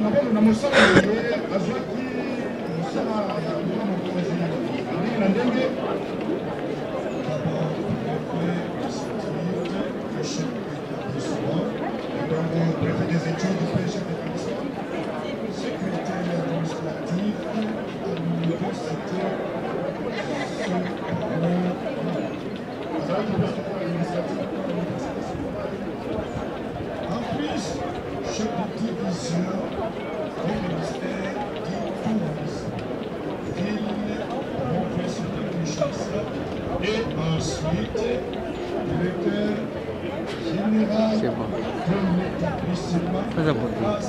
C'est bon. Pas à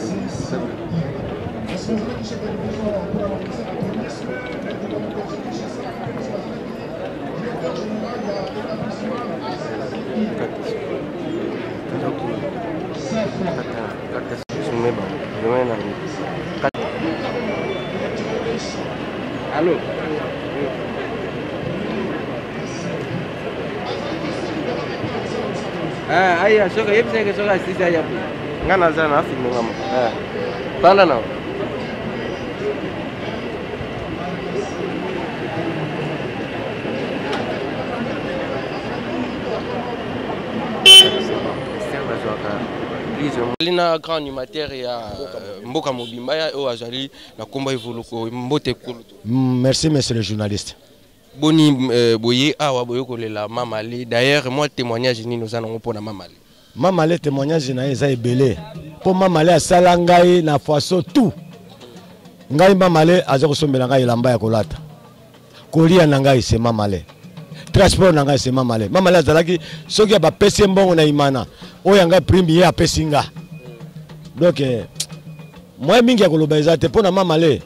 Allô. Aya, soka yep seke soka sisi aya. Ngana sana afi ngama. Bala na. Lina grand animateur ya Mboka Mobimba ya o azali na komba evoluko mbote kulu. Merci monsieur le journaliste. Boni boye awa boye kolela Mamale. D'ailleurs moi témoignage ni nous allons pour na Mamale. Mamale témoignage na eza ebele. Po Mamale asala ngai na faso tout. Ngai Mamale aza kosombela ngai elamba ya kolata. Kolia na ngai c'est Mamale. Transport na ngai c'est Mamale. Mamale azalaki soki ba pesi mbongo na imana. Oya ngai prime ye apesinga. Donc moi mingi ya koloba eza te po na Mamale.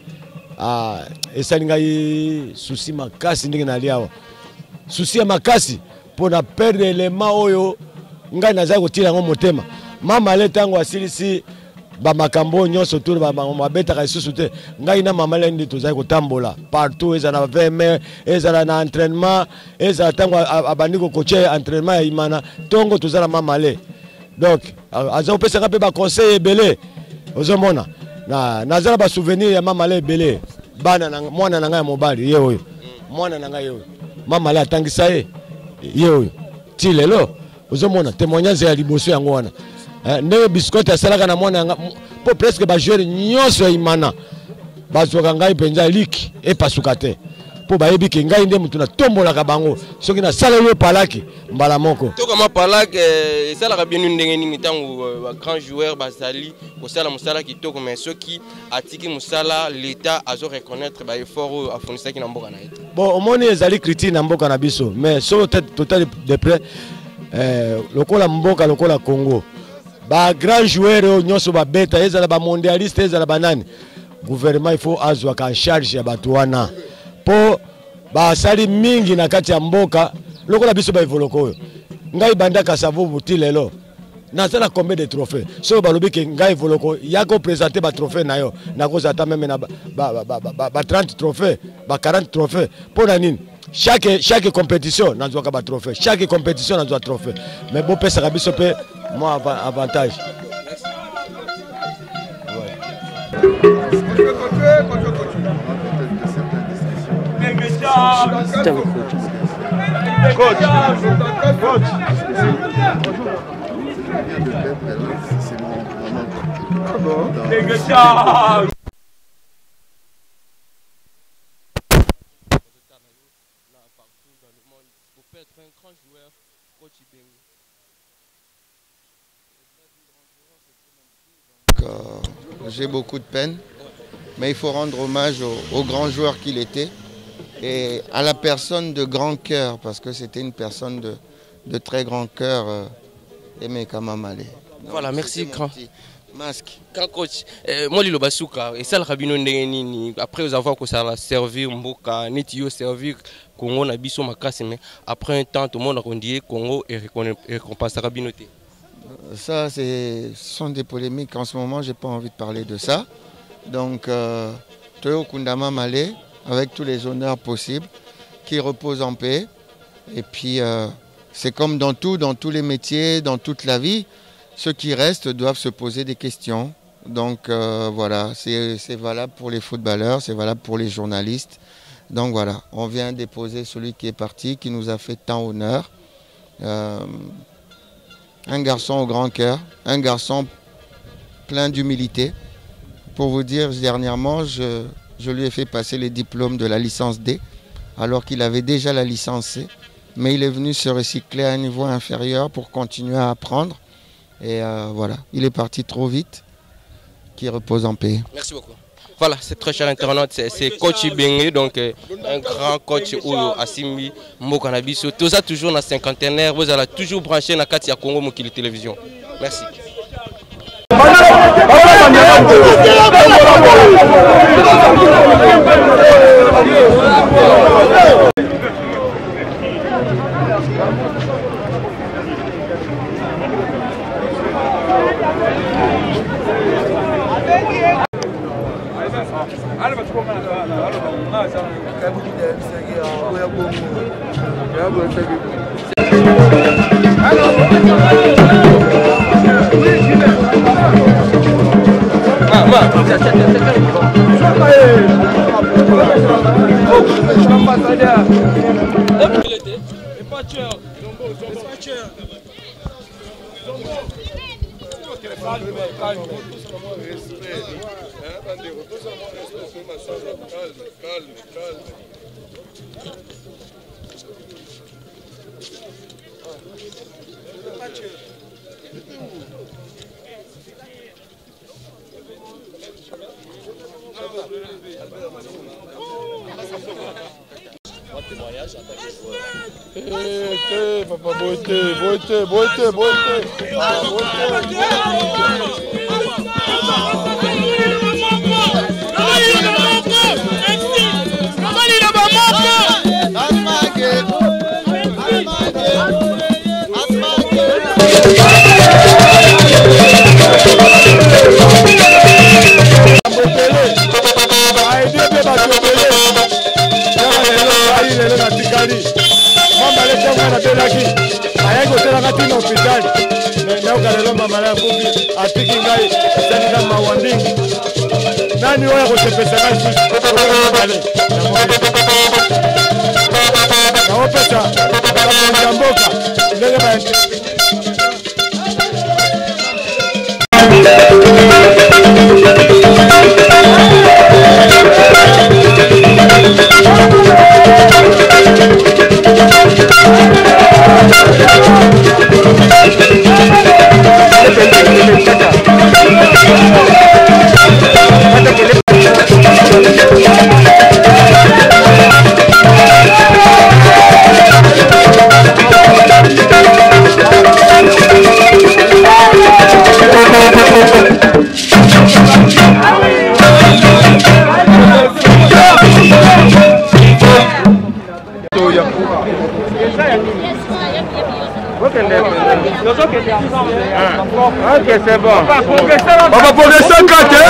Esali ngai souci makasi ndenge na liawa. Souci ya makasi po na perdre élément oyo ngai naza kotila ngo motema. Mamale tango asilisi ba makambo nyonso tour ba mabeta ka isusu te. Ngai na Mamale ndi tozali kotambola partout ezana na VM, ezana na entraînement, ezana tango abandiko coach entraînement ya imana tongo tozala Mamale. Donc aza opesa ka pe ba conseil ebele. Ozomona na nazala ba souvenir ya Mamale ebele. Bana na mwana na ngai mobali ye oyo. Mwana na ngai oyo. Mamale atangisa ye oyo. Ti lelo ozomona témoignage ya liboso yango wana. Ne biscotte asalaka na mwana po presque ba joueur nyonso imana. Bazoka ngai penza liki e pasuka te. Po bayebi ke ngai nde mutu na tombolaka bango. Soki na sala yo palaki mbala moko. To kama palaki esalaka bien ndenge nini tango ba grand joueur bazali kosala musala kitoko mais soki atiki musala l'état azo reconnaître ba effort afonisaki na mboka na ye. Bon omoni ezali critique na mboka na biso mais so total de près lokola mboka lokola Congo ba grand joueur nyonso ba beta ezala ba mondialiste ezala banani gouvernement il faut azwa ka charge ya batuana po ba sali mingi na kati ya mboka lokola biso ba evoloko oyo ngai bandaka savo buti lelo na sala combien de trophées so balobi ke ngai evoloko yako présenter ba trophée na yo na koza ata même na ba 30 trophées ba 40 trophées pour la nini chaque compétition na zwa ka ba trophée chaque compétition na zwa trophée mais bon pesa ka biso pe moi avantage. J'ai beaucoup de peine, mais il faut rendre hommage au grand joueur qu'il était et à la personne de grand cœur, parce que c'était une personne de très grand cœur, Emeka Mamale. Voilà, merci grand. Masque. Quand coach, moi Lilo Basuka, et ça le rabino ndengeni après avoir que ça servir mboka netio servir Congo na biso makasi mais après un temps tout le monde a dit Congo et récompense rabinoté. Ça, ce sont des polémiques. En ce moment, je n'ai pas envie de parler de ça. Donc, Toyo Kundama Malé, avec tous les honneurs possibles, qui repose en paix. Et puis, c'est comme dans tous les métiers, dans toute la vie, ceux qui restent doivent se poser des questions. Donc voilà, c'est valable pour les footballeurs, c'est valable pour les journalistes. Donc voilà, on vient déposer celui qui est parti, qui nous a fait tant honneur. Un garçon au grand cœur, un garçon plein d'humilité. Pour vous dire, dernièrement, je lui ai fait passer les diplômes de la licence D, alors qu'il avait déjà la licence C. Mais il est venu se recycler à un niveau inférieur pour continuer à apprendre. Et voilà, il est parti trop vite, qu'il repose en paix. Merci beaucoup. Voilà, c'est très cher internaute, c'est coach Ibenge, donc un grand coach où Assimi Mokanabiso. Tout ça toujours dans la cinquantenaire, vous allez toujours brancher dans la Katia Congo Mokili Télévision. Merci. Papa, beauté. Ok, c'est bon. On va progresser quand tu es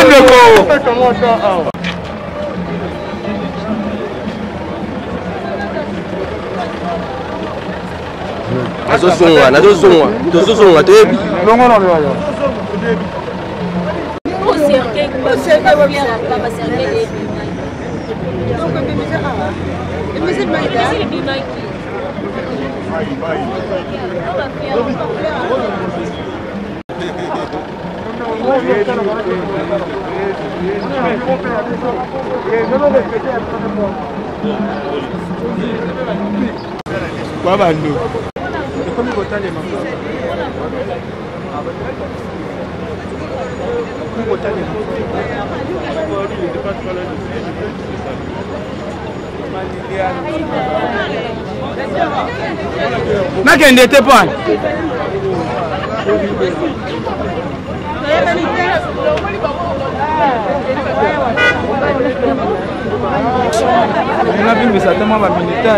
Nakende te point. On a vu mais ça tellement militaire.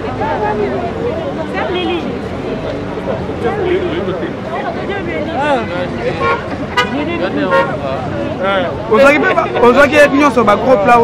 On voit qu'il y a une sur ma groupe là.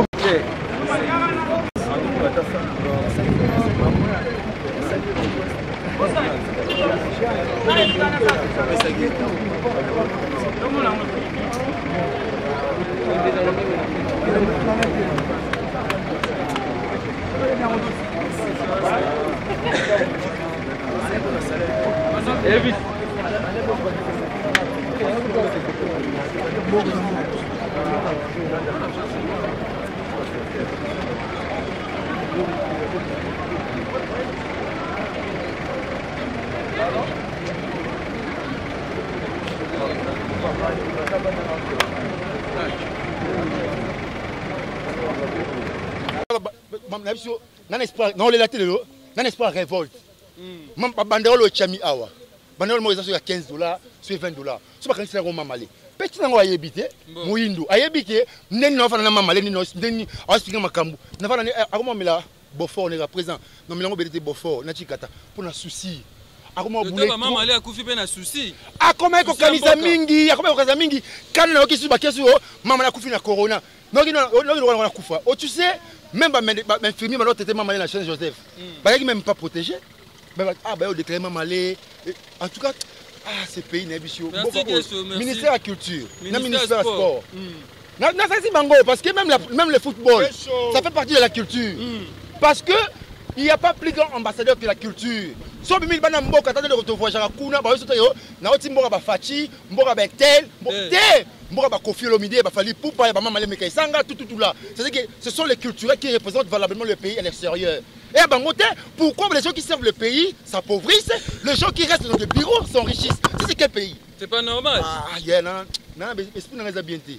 Non, les latés, non, espoir révolte. Même pas banderole au Chami Awa. Banderole, moi, il y a $15, sur $20. C'est pas quand c'est un malais. Petit nango ayebite, Mouindou, ayebite, n'en a pas de malais, ni n'en a pas macambu. N'a pas de la Beaufort, n'est pas présent. Non, mais l'on a Beaufort, n'a pas pour un souci. Comment maman allait à Koufi ben un souci. Ah comment ko kamisa mingi, comment ko kamisa mingi. Quand na ki suba kesu maman na Koufi na corona. Non non na kufa. Oh tu sais même ba infirmier maintenant était maman na Saint Joseph. Ba même pas protégé. Ah bah déclaré maman allé. En tout cas ce pays n'est bisio. Ministère de la culture, ministère du sport. Na ça c'est bango parce que même le football ça fait partie de la culture. Parce que il n'y a pas plus grand ambassadeur que la culture. Si on a un mboka, on a un kuna, on a un fachi, on a un tel, on a un kofi olomide, on a un poupa, on a un mekaisanga, tout là. C'est-à-dire que ce sont les culturels qui représentent valablement le pays à l'extérieur. Et à Bangote, pourquoi les gens qui servent le pays s'appauvrissent, les gens qui restent dans le bureau s'enrichissent? C'est quel pays? C'est pas normal. Ah, il y a non, mais esprit n'a pas bien été.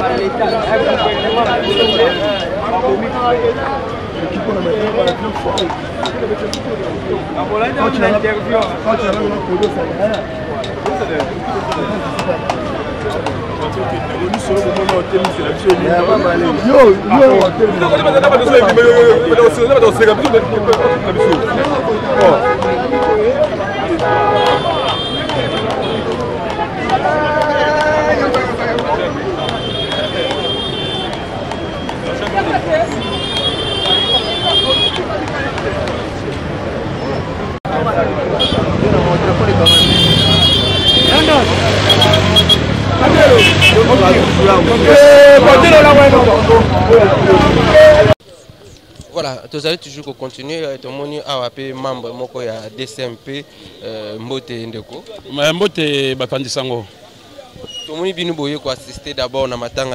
Voilà, tu allez toujours continuer à être membre de DCMP Mbote Ndeko. Mbote Bafandi Sango. Tout le monde vient assister d'abord à matanga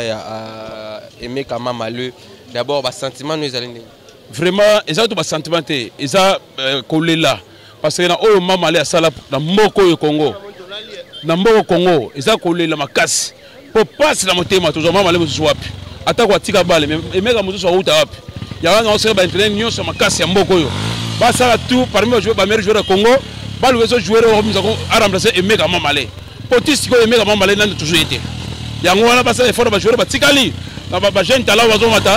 ya Emeka Mamale. D'abord, sentiment nous allons. Vraiment, ils ont tout sentiment, ils ont collé là. Parce que dans Mamale à Sala, dans Moko Congo, dans Moko Congo, ils ont collé la macasse. Pour passer la montée, toujours Mamale vous swap. Attaque à Tika Bale, mais Emeka Moutou soit route à Wap. Il y a un ancien entraîneur sur ma casse à Moko. Ça tout parmi les meilleurs joueurs de Congo. Les joueurs ont remplacé Emeka Mamale. Potis ko Emeka Mamale n'a toujours été. Il y a un passage effort de jouer Tikali. Les jeunes talents vont mata.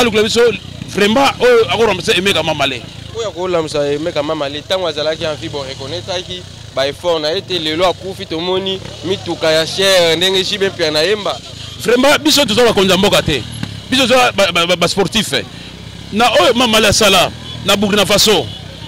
Vraiment, on a remplacé Emeka Mamale. Oui, on a remplacé Emeka Mamale. Tant que Zalaki a bon reconnaître qui bah effort na été le loi Koufi Tomoni mituka ya cher ndenge jibe pe na yemba. Vraiment, biso tous on konza mboka te. Biso ba sportif. Na Mamale sala na Burkina Faso.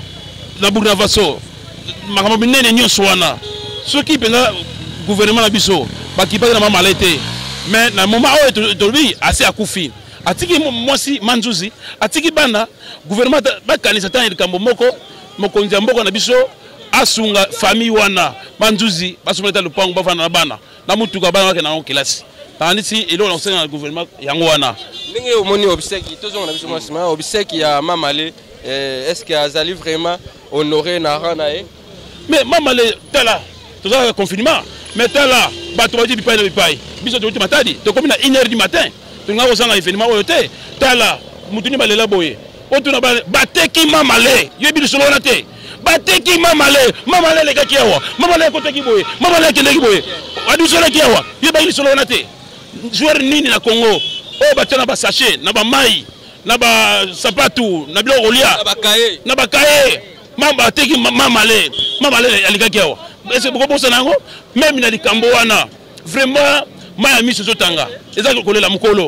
Na Burkina Faso. Makambo binene nyonso wana. Ceux qui pena gouvernement na biso ba ki pa na Mamale te. Mais na moment où tolobi assez akufi. Atiki mwasi manzuzi, atiki bana gouvernement ba kanisa tan likambo moko mokonzi mboka na biso asunga famille wana manzuzi basumeta lupango bafana na bana na mutuka bana wake na kelasi. Tandisi elo na senga gouvernement yango wana. Ndenge omoni obseki tozonga na biso masima obseki ya Mamale est-ce que azali vraiment honoré na rana e? Mais Mamale tala toza confinement mais tala bato ba di bipai na bipai. Biso to matadi to komi na 1h du matin. Tu n'as pas besoin d'événement où tu es. Tala, Moutuni Balela Boye. Otuna Bateki Mamale. Yebi solo na te. Bateki Mamale. Mamale les gars qui awa. Mamale côté qui boye. Mamale qui les boye. Adu solo qui awa. Yebi solo na te. Joueur nini na Congo. Oh batana ba sachet, na ba mai, na ba sapatu, na bilo olia. Na ba kaye. Mamba teki Mamale. Mamale les gars qui awa. C'est beaucoup pour ça nango. Même na likambo wana. Vraiment Maya miso zotanga ezaki kolela mukolo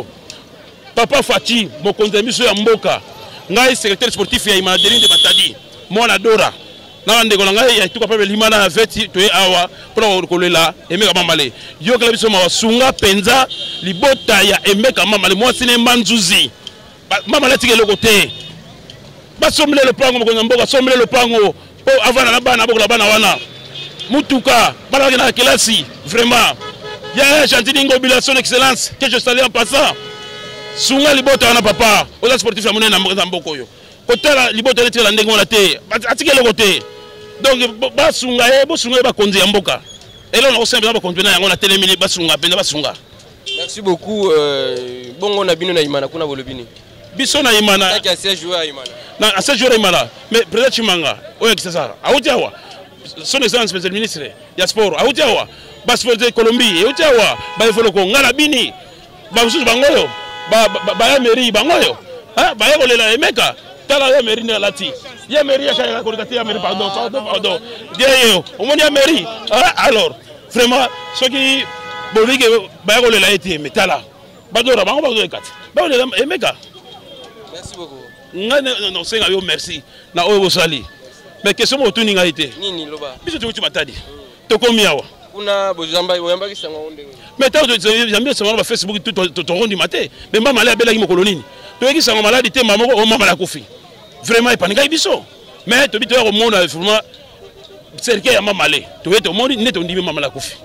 papa Fati mokonzi miso ya mboka ngai secrétaire sportif ya Imadeline de Batadi mwana Dora na ndeko na ngai ya tuka pa limana na veti to awa pour kolela Emeka Mamale yo kala biso masunga penza libota ya Emeka Mamale mwasi ne manzuzi Mamale tike lokote basomle le pango mokonzi mboka somle le pango po avana na bana bokola bana wana mutuka bana na kelasi vraiment Il y a un gentil Ngobila, son excellence, que je salue en passant. Sunga libota na papa, oza sportif ya monene na mboko yo. Kotala libota leti la ndengo la te, atike le côté. Donc ba sunga ba konzi ya mboka. Et là on a aussi ba konzi na yango na telemini ba sunga penda ba sunga. Merci beaucoup. Bongo na bino na imana kuna bolobini. Biso na imana. Taki ase joueur imana. Na ase joueur imana. Mais président Chimanga, oyo kisasa. Autiawa. Son excellence monsieur le ministre ya sport. Autiawa. Ba sport de Colombie, autiawa. Ba efolo ko ngala bini. Ba mususu bangoyo. Ba mairie bangoyo. Hein, ba yolela emeka. Tala ya mairie na lati. Ya mairie ya kaya ko ya mairie pardon. Dia au moins ya mairie. Alors, vraiment ce qui bolike ba yolela eti metala. Badora bango ba kati. Ba yolela emeka. Merci beaucoup. Non, c'est un merci. Na oyo sali. Mais question mo tuninga ite. Nini loba. Biso tu matadi. Tokomiawa. Kuna bozamba oyamba kisanga onde. Mais tant que j'aime sur Facebook tout rond du matin. Mais maman la belle qui me colonine. Tu es qui sont malade te maman o maman la kofi. Vraiment et panika biso. Mais tu bitu au monde vraiment c'est que ya maman le. Tu es au monde net on dit maman la kofi.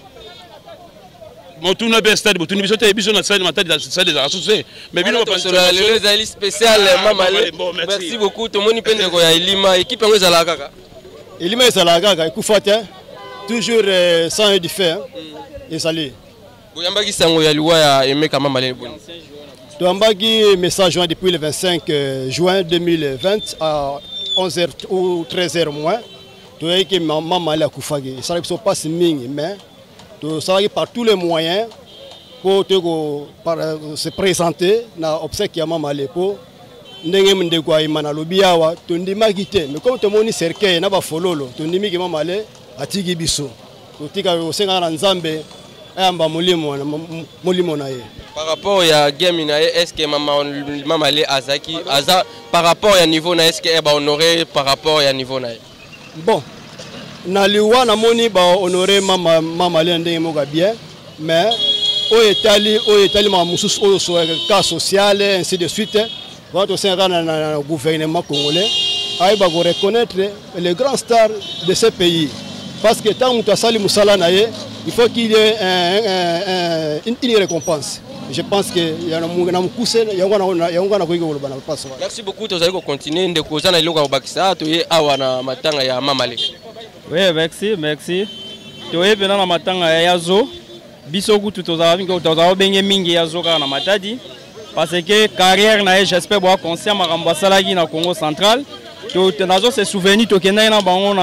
Mon tourne bien stade, mon tourne biso te biso na stade matadi dans stade des associés. Mais bien on le ali spécial maman le. Merci beaucoup to moni pende ko ya Elima équipe ngo ezala kaka. Elima ezala kaka ikufuata. Toujours sans du fait, et salut. Boyambaki sango ya liwa ya Emeka Mamale Boni. Toambaki message joint depuis le 25 juin 2020 à 11h ou 13h moins. Tu vois que Mamale a koufagi. Ça ne sont pas si ming, mais tu sais par tous les moyens pour se présenter na obsèque ya Mamale pour ndenge mndeko imana lobiawa tondima kité. Mais comme tout le monde cercle na ba fololo, tondimi ki Mamale atiki biso kotika osenga na nzambe ayamba molimo na ye. Par rapport ya game na ye, est-ce que mama le azaki aza par rapport ya niveau na est-ce que ba honorer par rapport ya niveau na ye? Bon na liwa na moni ba honorer mama le ndenge moka bien, mais o etali ma mususu o so cas social ainsi de suite va to senga na gouvernement congolais ay ba reconnaître les grands stars de ce pays. Parce que tant que tu as Moussala Naye, il faut qu'il y ait une récompense. Je pense qu'il y a un poussé, il y a un passe. Merci beaucoup, tu as continué de causer dans le Bakisa, tu es à Matanga ya Mamale. Oui, merci. Tu es venu à Matanga ya Yazo. Bisogu, tu as bien mingi Yazo na Matadi. Parce que carrière nae, j'espère voir conscient à Rambasalagi na Congo central. Tu as ce souvenir tu kenai na bango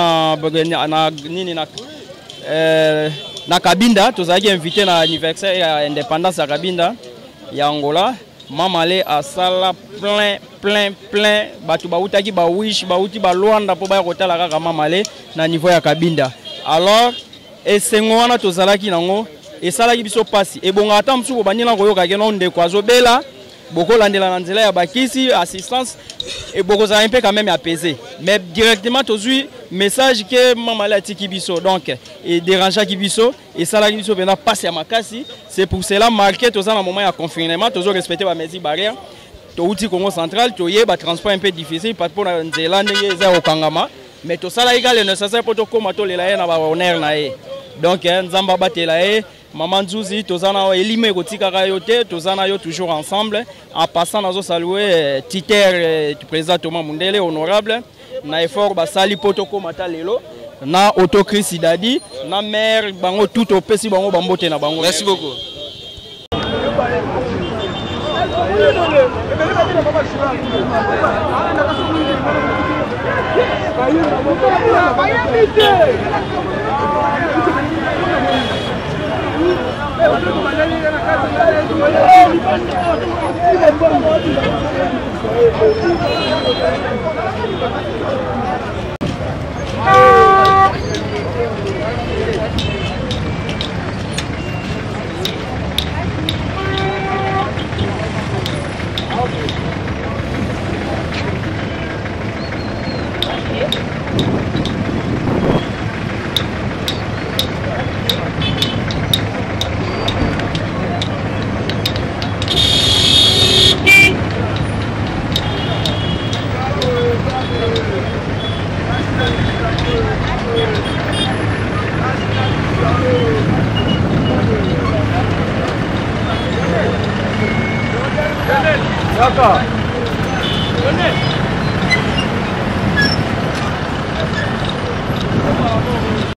na Kabinda, tu as invité na anniversaire ya indépendance à Kabinda ya Angola. Mamale a sala plein batu bautaki ba wish bauti ba Luanda po ba kotala kaka Mamale na niveau ya Kabinda. Alors esengo wana tozalaki nango esalaki biso pasi ebonga ata msuko bandina koyoka keno ndeko azobela beaucoup landela na nzela ya bakisi assistance et beaucoup ça un peu quand même apaisé mais directement tozui message que Mamale atiki biso donc et dérangeant ki biso et ça la biso bena passe ya makasi c'est pour cela marqué toza na moment ya confinement tozo respecter ba mesures barrières to uti Congo central to yeba transport un peu difficile pas pour na nzela ndenge za okangama mais to sala égal nécessaire pour to koma to lela na ba honneur na e donc nzamba batela e Maman Zouzi, tozana Elime kotika yote, tozana yo toujours ensemble. En passant nazo saluer Titer du président Thomas Mundele honorable, na effort basali potoko mata lelo, na autocris Sidadi, na mère bango tout au pesi bango bambote na bango. Merci beaucoup. kaka.